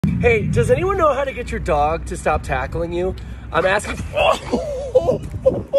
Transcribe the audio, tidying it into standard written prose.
Hey, does anyone know how to get your dog to stop tackling you? I'm asking.